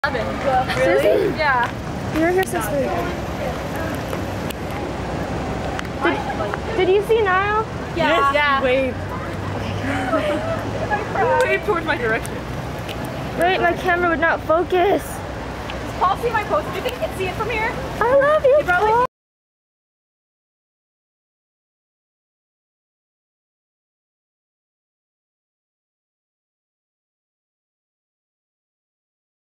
Really? Yeah. You were here since 3. Did you see Niall? Yeah. Yeah. Wave. Wave towards my direction. Wait, my camera would not focus. Does Paul see my post? Do you think he can see it from here? I love you, He probably Paul.